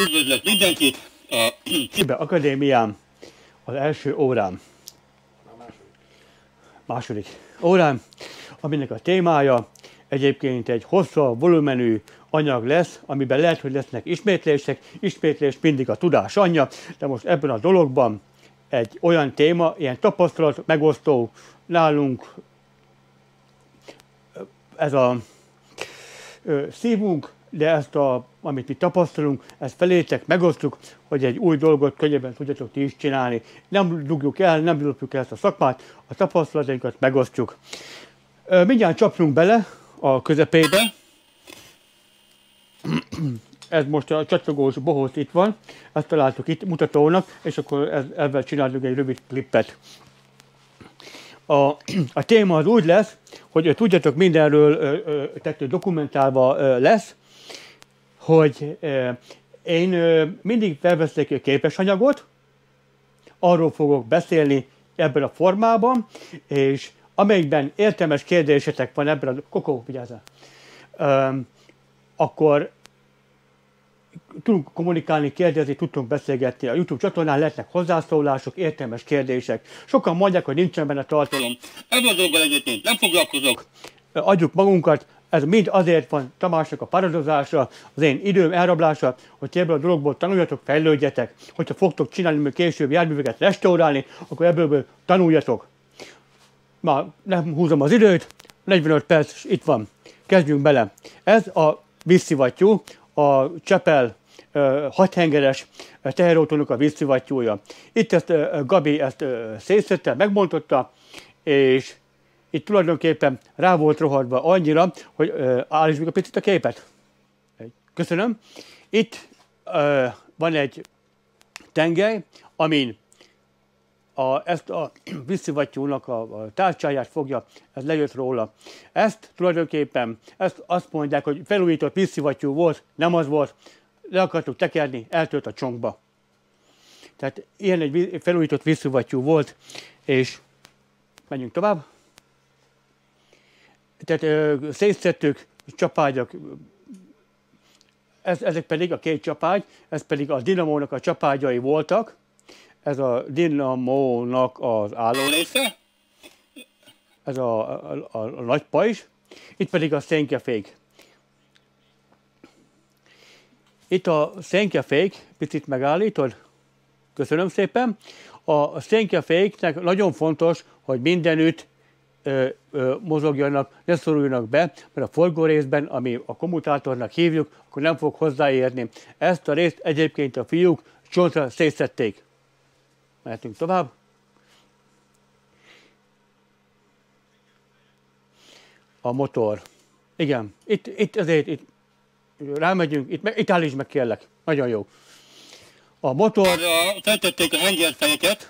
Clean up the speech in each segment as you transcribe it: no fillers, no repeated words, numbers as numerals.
Üdvözlök mindenkit! A Akadémián az első órán, második órán, aminek a témája egyébként egy hosszabb, volumenű anyag lesz, amiben lehet, hogy lesznek ismétlések, ismétlés mindig a tudás anyja, de most ebben a dologban egy olyan téma, ilyen tapasztalat megosztó nálunk, ez a szívunk, de ezt, amit mi tapasztalunk, ezt felétek, megosztjuk, hogy egy új dolgot könnyebben tudjatok ti is csinálni. Nem dugjuk el, nem dugjuk el ezt a szakmát, a tapasztalatainkat megosztjuk. Mindjárt csapjunk bele a közepébe. Ez most a csattogós bohóc itt van, ezt találtuk itt mutatónak, és akkor ezzel csináljuk egy rövid klippet. A téma az úgy lesz, hogy tudjatok mindenről, tehát dokumentálva lesz, hogy én mindig felveszek képesanyagot, arról fogok beszélni ebben a formában, és amelyikben értelmes kérdésetek van ebben a... Kokó, vigyázzál! Akkor tudunk kommunikálni, kérdezni, tudtunk beszélgetni. A YouTube csatornán lehetnek hozzászólások, értelmes kérdések. Sokan mondják, hogy nincsen benne tartalom. Ebben a dolggal egyébként nem foglalkozok. Adjuk magunkat, ez mind azért van Tamásnak a paradozása, az én időm elrablása, hogy ebből a dologból tanuljatok, fejlődjetek. Hogyha fogtok csinálni, még később járműveket restaurálni, akkor ebből tanuljatok. Már nem húzom az időt, 45 perc itt van. Kezdjünk bele. Ez a vízszivattyú, a Csepel 6 hengeres teherautónak a vízszivattyúja. Itt ezt Gabi ezt szétszette, megmondotta, és itt tulajdonképpen rá volt rohadva annyira, hogy állítsd meg a picit a képet. Köszönöm. Itt van egy tengely, amin ezt a vízszivattyúnak a tárcsáját fogja, ez lejött róla. Ezt tulajdonképpen, azt mondják, hogy felújított vízszivattyú volt, nem az volt, le akartuk tekerni, eltölt a csonkba. Tehát ilyen egy felújított vízszivattyú volt, és menjünk tovább. Tehát szétszedtük, csapágyak, ezek pedig a két csapágy, ez pedig a dinamónak a csapágyai voltak. Ez a dinamónak az álló része, ez a nagy pajzs, itt pedig a szénkefék. Itt a szénkefék, picit megállítod? Köszönöm szépen. A szénkeféknek nagyon fontos, hogy mindenütt mozogjanak, ne szoruljanak be, mert a forgórészben, ami a kommutátornak hívjuk, akkor nem fog hozzáérni. Ezt a részt egyébként a fiúk csontra szétszedték. Mehetünk tovább. A motor. Igen, itt azért, itt rámegyünk, itt állítsd meg kérlek. Nagyon jó. A motor... Feltették a hengerfejeket,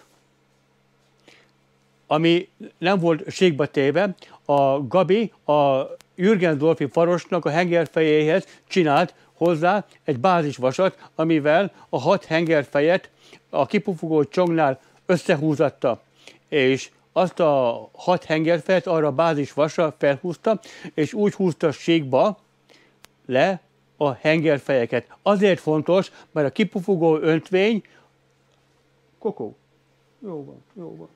ami nem volt ségbe téve, a Gabi a Jürgensdorfi farosnak a hengerfejéhez csinált hozzá egy bázisvasat, amivel a 6 hengerfejet a kipufogó csongnál összehúzatta, és azt a 6 hengerfejet arra a bázisvasra felhúzta, és úgy húzta ségba le a hengerfejeket. Azért fontos, mert a kipufogó öntvény... Kokó, jó van, jó van.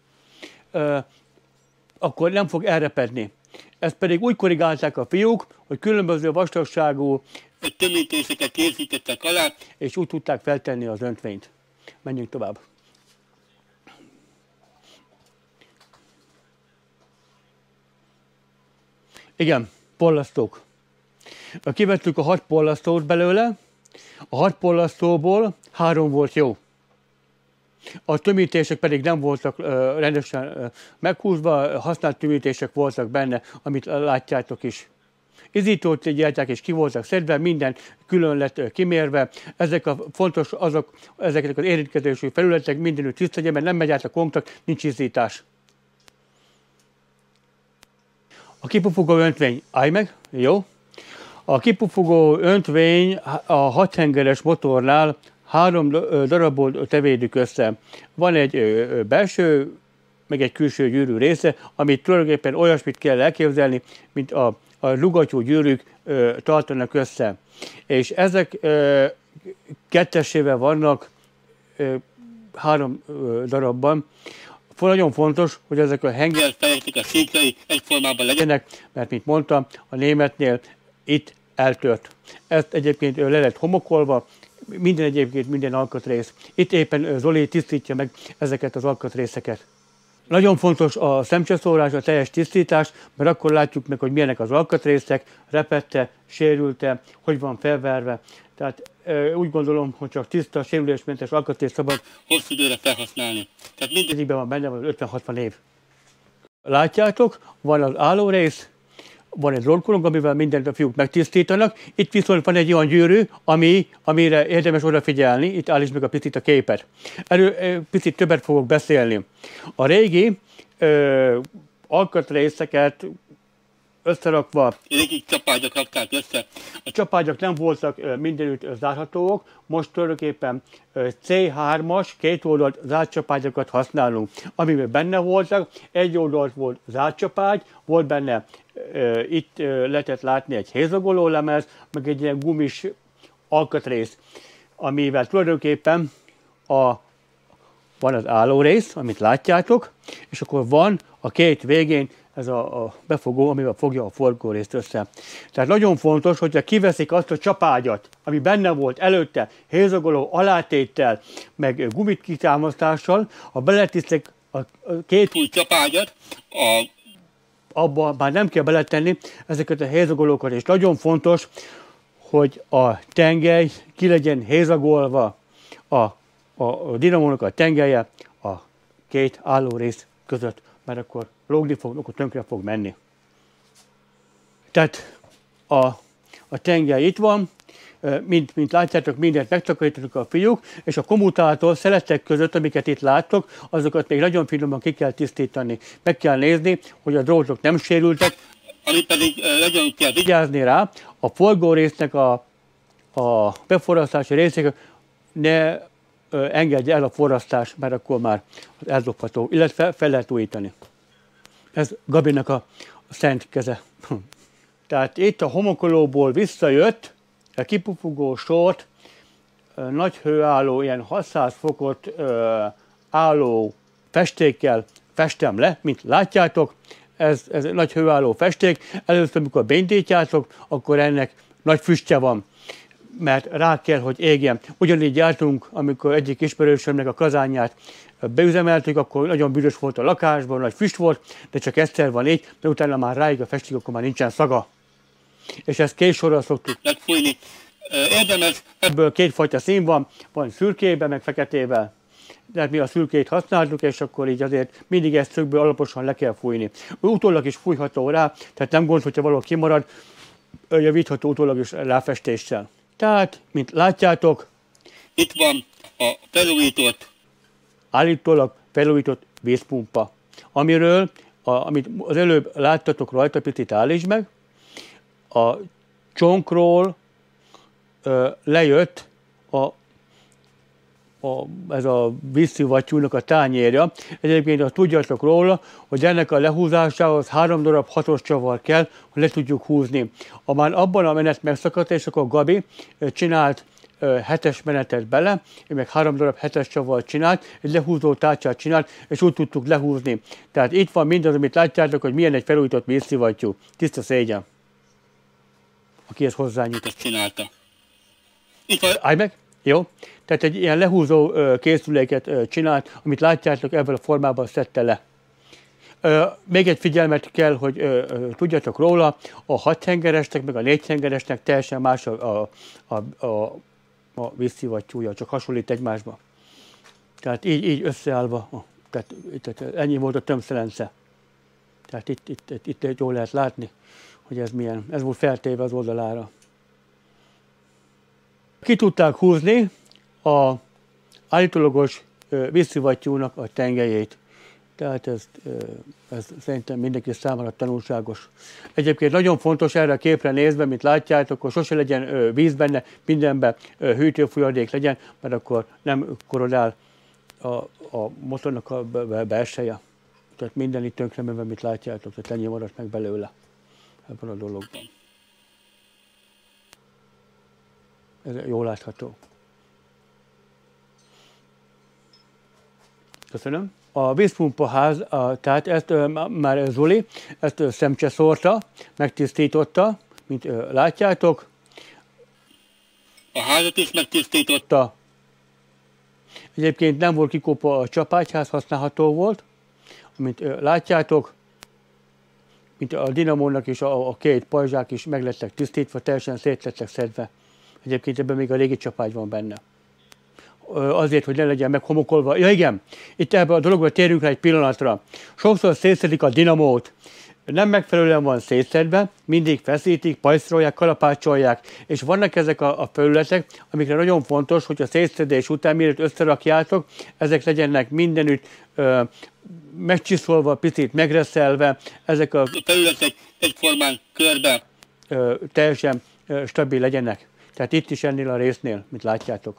Akkor nem fog elrepedni. Ezt pedig úgy korrigálták a fiúk, hogy különböző vastagságú tömítéseket készítettek alá, és úgy tudták feltenni az öntvényt. Menjünk tovább. Igen, porlasztók. Kivettük a 6 porlasztót belőle, a 6 porlasztóból 3 volt jó. A tömítések pedig nem voltak rendesen meghúzva, használt tömítések voltak benne, amit látjátok is. Izítót gyártják és ki voltak szedve, minden külön lett kimérve. Ezek a fontos ezeknek az érintkezési felületek mindenütt tiszta legyen, mert nem megy át a kontakt, nincs izítás. A kipufogó öntvény, állj meg, jó. A kipufogó öntvény a 6 hengeres motornál 3 darabból tevédük össze. Van egy belső, meg egy külső gyűrű része, amit tulajdonképpen olyasmit kell elképzelni, mint a lugattyú gyűrűk tartanak össze. És ezek kettesével vannak, 3 darabban. Nagyon fontos, hogy ezek a hengerfejeknek a székjai egyformában legyenek, mert mint mondtam, a németnél itt eltört. Ezt egyébként le lett homokolva, minden alkatrész. Itt éppen Zoli tisztítja meg ezeket az alkatrészeket. Nagyon fontos a szemcseszórás, a teljes tisztítás, mert akkor látjuk meg, hogy milyenek az alkatrészek, repette, sérülte, hogy van felverve. Tehát úgy gondolom, hogy csak tiszta, sérülésmentes alkatrészt szabad hosszú időre felhasználni. Tehát mindegyikben van benne van 50-60 év. Látjátok, van az állórész, van egy rollkolong, amivel mindent a fiúk megtisztítanak. Itt viszont van egy olyan gyűrű, amire érdemes odafigyelni. Itt állítsd meg a picit a képet. Erről picit többet fogok beszélni. A régi alkatrészeket összerakva. Régi csapágyak rakták össze. A csapágyak nem voltak mindenütt zárhatóak, most tulajdonképpen C3-as, két oldalt zárt csapágyakat használunk. Amiben benne voltak, egy oldalt volt zárt csapágy, volt benne, itt lehetett látni egy hézagoló lemez, meg egy ilyen gumis alkatrész, amivel tulajdonképpen van az állórész, amit látjátok, és akkor van a két végén ez a befogó, amivel fogja a forgórészt össze. Tehát nagyon fontos, hogyha kiveszik azt a csapágyat, ami benne volt előtte, hézagoló alátéttel, meg gumit kitámasztással, ha beletisztek a két új csapágyat, abba már nem kell beletenni ezeket a hézagolókat, és nagyon fontos, hogy a tengely ki legyen hézagolva, a dinamónak a tengelye a két állórész között, mert akkor lógni fog, akkor tönkre fog menni. Tehát a tengely itt van, mint látjátok, mindent megtakarítottak a fiúk, és a kommutátor szeletek között, amiket itt láttok, azokat még nagyon finoman ki kell tisztítani. Meg kell nézni, hogy a drótok nem sérültek, amit pedig nagyon kell vigyázni rá, a forgórésznek a beforrasztási részének ne engedje el a forrasztás, mert akkor már eldobható, illetve fel lehet újítani. Ez Gabinak a szent keze. Tehát itt a homokolóból visszajött, a kipufogó sort, nagy hőálló, ilyen 600 fokot álló festékkel festem le, mint látjátok. Ez nagy hőálló festék. Először, amikor beindítjátok, akkor ennek nagy füstje van, mert rá kell, hogy égjen. Ugyanígy jártunk, amikor egyik ismerősömnek a kazánját beüzemeltük, akkor nagyon büdös volt a lakásban, nagy füst volt, de csak egyszer van így, de utána már ráig a festék, akkor már nincsen szaga. És ezt kézsorral szoktuk megfújni. Érdemes. Ebből kétfajta szín van szürkébe, meg feketével. De mi a szürkét használtuk, és akkor így azért mindig ezt szögből alaposan le kell fújni. Utólag is fújható rá, tehát nem gond, hogyha való kimarad, javítható utólag is ráfestéssel. Tehát, mint látjátok, itt van a felújított, állítólag felújított vízpumpa, amit az előbb láttatok rajta, picit állítsd meg, a csonkról lejött ez a vízszivattyúnak a tányérja. Egyébként azt tudjátok róla, hogy ennek a lehúzásához 3 darab 6-os csavar kell, hogy le tudjuk húzni. Már abban a menet megszakadt, és akkor Gabi csinált 7-es menetet bele, én meg 3 darab 7-es csavart csinált, egy lehúzó tárcsát csinált, és úgy tudtuk lehúzni. Tehát itt van mindaz, amit látjátok, hogy milyen egy felújított vízszivattyú. Tiszta szégyen, aki ezt hozzányújt. ezt csinálta. Állj meg! Jó? Tehát egy ilyen lehúzó készüléket csinált, amit látjátok, ebben a formában szedte le. Még egy figyelmet kell, hogy tudjatok róla, a 6 hengeresnek, meg a 4 hengeresnek teljesen más a vízszivattyúja, csak hasonlít egymásba. Tehát így összeállva, tehát ennyi volt a tömszelence. Tehát itt jól lehet látni, hogy ez milyen. Ez volt feltéve az oldalára. Ki tudták húzni a állítólagos vízszivattyúnak a tengelyét. Tehát ez szerintem mindenki számára tanulságos. Egyébként nagyon fontos erre a képre nézve, mint látjátok, hogy sose legyen víz benne, mindenben hűtőfolyadék legyen, mert akkor nem korodál a motornak a belseje. Tehát minden itt tönkremenve, mint látjátok, tehát ennyi maradt meg belőle ebben a dologban. Ez jól látható. Köszönöm. A vízpumpaház, tehát ezt már Zoli, ezt szemcse szórta, megtisztította, mint látjátok. A házat is megtisztította. Egyébként nem volt kikópa a csapágyház, használható volt, mint látjátok, mint a dinamónak és a két pajzsák is meg lettek tisztítva, teljesen szét lettek szedve. Egyébként ebben még a régi csapágy van benne. Azért, hogy ne legyen meghomokolva. Ja igen, itt ebben a dologban térjünk rá egy pillanatra. Sokszor szétszedik a dinamót, nem megfelelően van szétszedve, mindig feszítik, pajszolják, kalapácsolják, és vannak ezek a felületek, amikre nagyon fontos, hogy a szétszedés után, mielőtt összerakjátok, ezek legyenek mindenütt megcsiszolva, picit megreszelve, ezek a felületek egyformán körbe teljesen stabil legyenek. Tehát itt is ennél a résznél, mint látjátok.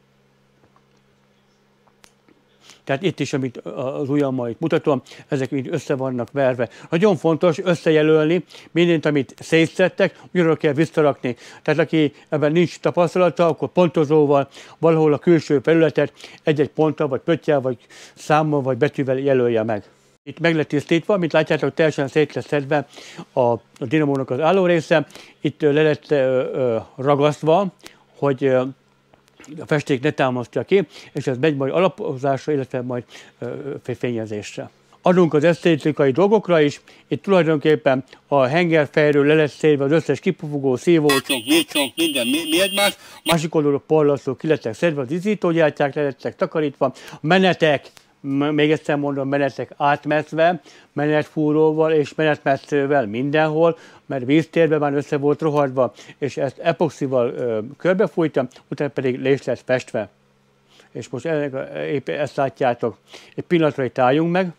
Tehát itt is, amit az ujjammal itt mutatom, ezek mind össze vannak verve. Nagyon fontos összejelölni mindent, amit szétszedtek, ugyanúgy kell visszarakni. Tehát aki ebben nincs tapasztalata, akkor pontozóval valahol a külső felületet egy-egy ponttal, vagy pöttyel, vagy számmal, vagy betűvel jelölje meg. Itt meg lett tisztítva, mint látjátok, teljesen szét lesz szedve a dinamónak az álló része. Itt le lett ragasztva, hogy a festék ne támasztja ki, és ez megy majd alapozásra, illetve majd fényezésre. Adunk az esztétikai dolgokra is, itt tulajdonképpen a hengerfejről le lesz szedve az összes kipufogó, szívó, vízcsonk, minden, mi egymás. másik oldalról porlasztók ki lettek szedve, az izzítógyártyák le lettek takarítva, menetek, még egyszer mondom, menetek átmetve, menetfúróval és menetmetszővel mindenhol, mert víztérben már össze volt rohadva, és ezt epoxival körbefújtam, utána pedig le is lett festve. És most éppen ezt látjátok. Egy pillanatra itt álljunk meg.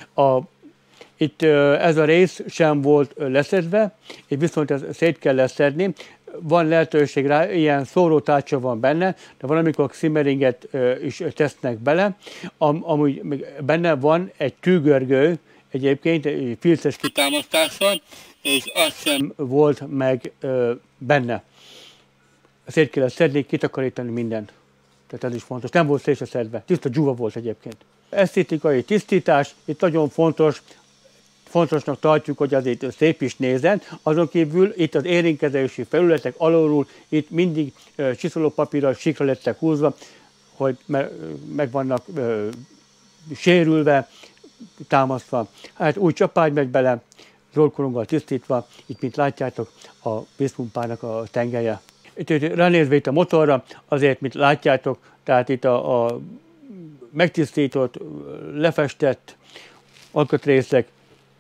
Itt ez a rész sem volt leszedve, és viszont ezt szét kell leszedni. Van lehetőség rá, ilyen szórótárcsa van benne, de valamikor ximmeringet is tesznek bele. Amúgy benne van egy tűgörgő, egyébként egy filces kitámasztással, és azt sem volt meg benne. Szét kellett szedni, kitakarítani mindent. Tehát ez is fontos. Nem volt szét szedve. Tiszta dzsúva volt egyébként. Esztétikai tisztítás, itt nagyon fontos, fontosnak tartjuk, hogy azért szép is nézzen. Azon kívül itt az érintkezési felületek alulról, itt mindig csiszolópapírral sikra lettek húzva, hogy meg vannak sérülve, támasztva. Hát új csapágy megy bele, rollkoronggal tisztítva, itt mint látjátok a vízpumpának a tengelye. Itt ránézve itt a motorra, azért, mint látjátok, tehát itt a megtisztított, lefestett alkatrészek,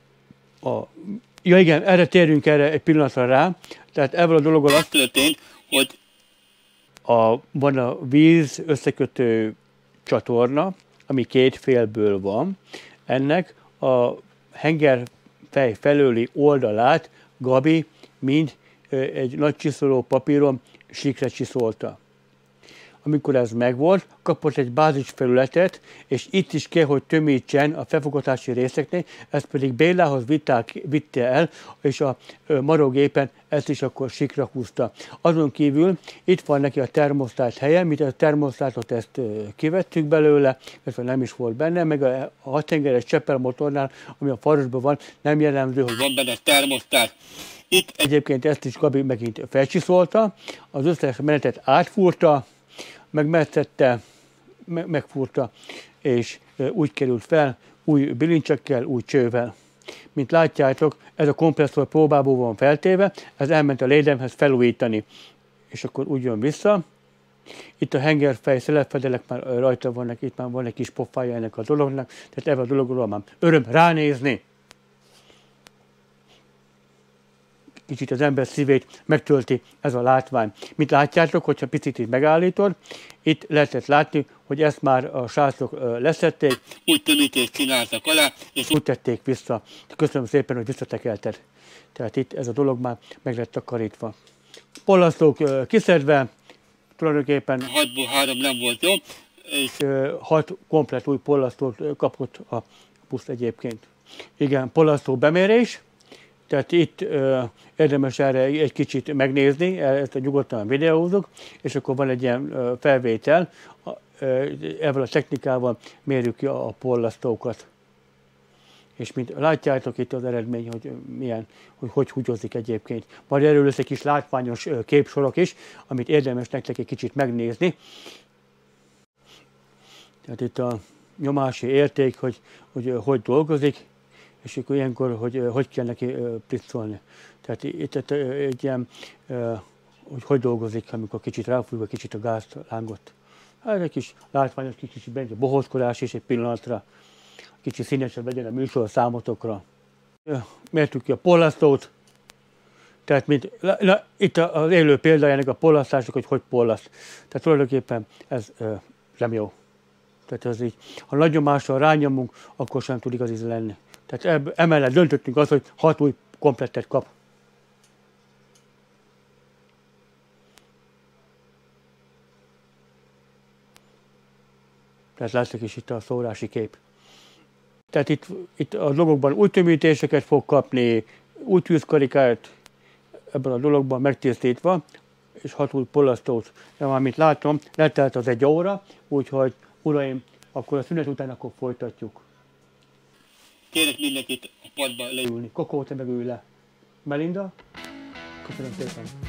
ja igen, erre térjünk erre egy pillanatra rá, tehát ebből a dologgal az történt, hogy van a víz összekötő csatorna, ami két félből van. Ennek a hengerfej felőli oldalát Gabi mind egy nagy csiszoló papíron síkra csiszolta. Amikor ez megvolt, kapott egy bázisfelületet, és itt is kell, hogy tömítsen a felfogatási részeknél, ezt pedig Bélához vitte el, és a marógépen ezt is akkor síkra húzta. Azon kívül itt van neki a termosztát helye, mint a termosztátot ezt kivettük belőle, mert nem is volt benne, meg a 6 tengeres Csepel motornál, ami a Farosban van, nem jellemző, hogy van benne termosztát. Itt egyébként ezt is Gabi megint felcsiszolta, az összes menetet átfúrta, megmetszette, megfúrta, és úgy került fel, új bilincsekkel, új csővel. Mint látjátok, ez a kompresszor próbából van feltéve, ez elment a lédemhez felújítani, és akkor úgy jön vissza. Itt a hengerfej szelepfedelek már rajta vannak, itt már van egy kis pofája ennek a dolognak, tehát ebben a dologról már öröm ránézni. Kicsit az ember szívét megtölti ez a látvány. Mint látjátok, hogyha picit itt megállítod, itt lehetett látni, hogy ezt már a srácok leszették. Úgy tömítést csináltak alá, és úgy tették vissza. Köszönöm szépen, hogy visszatekelted. Tehát itt ez a dolog már meg lett takarítva. Pollasztók kiszedve, tulajdonképpen 6-ból 3 nem volt jó. És 6 komplet új pollasztót kapott a busz egyébként. Igen, pollasztó bemérés. Tehát itt érdemes erre egy kicsit megnézni, ezt nyugodtan videózzuk, és akkor van egy ilyen felvétel, ezzel a technikával mérjük ki a porlasztókat. És mint látjátok itt az eredmény, hogy milyen, hogy húgyozik egyébként. Majd erről lesz egy kis látványos képsorok is, amit érdemes nektek egy kicsit megnézni. Tehát itt a nyomási érték, hogy dolgozik, és akkor ilyenkor, hogy kell neki pricolni. Tehát itt egy ilyen, hogy dolgozik, amikor kicsit ráfújva kicsit a gázt, lángot. Hát egy kis látványos, kicsit benne bohózkodás is egy pillanatra. Kicsit színesebb legyen a műsor számotokra. Mértük ki a porlasztót, tehát itt az élő példájának a porlasztások, hogy porlaszt. Tehát tulajdonképpen ez nem jó. Tehát ez így, ha nagy nyomással rányomunk, akkor sem tud igazi lenni. Tehát emellett döntöttünk azt, hogy 6 új komplettet kap. Tehát látszik is itt a szórási kép. Tehát itt a dologban új tömítéseket fog kapni, új tűzkarikát ebben a dologban megtisztítva, és 6 új porlasztót. De már mint látom, letelt az 1 óra, úgyhogy uraim, akkor a szünet után akkor folytatjuk. Kérek mindenkit a padba leülni. Kokó, te meg ülj le. Melinda? Köszönöm szépen.